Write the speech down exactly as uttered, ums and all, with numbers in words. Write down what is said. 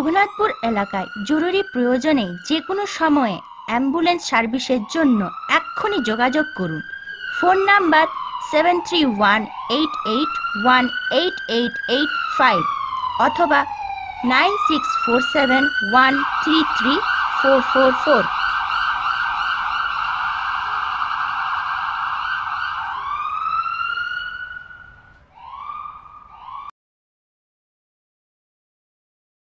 রঘুনাথপুর এলাকায় জরুরি প্রয়োজনে যে কোনো সময়ে অ্যাম্বুলেন্স সার্ভিসের জন্য এক্ষুনি যোগাযোগ করুন। Phone number seven three one eight eight one eight eight eight five অথবা nine six four seven one three three four four four.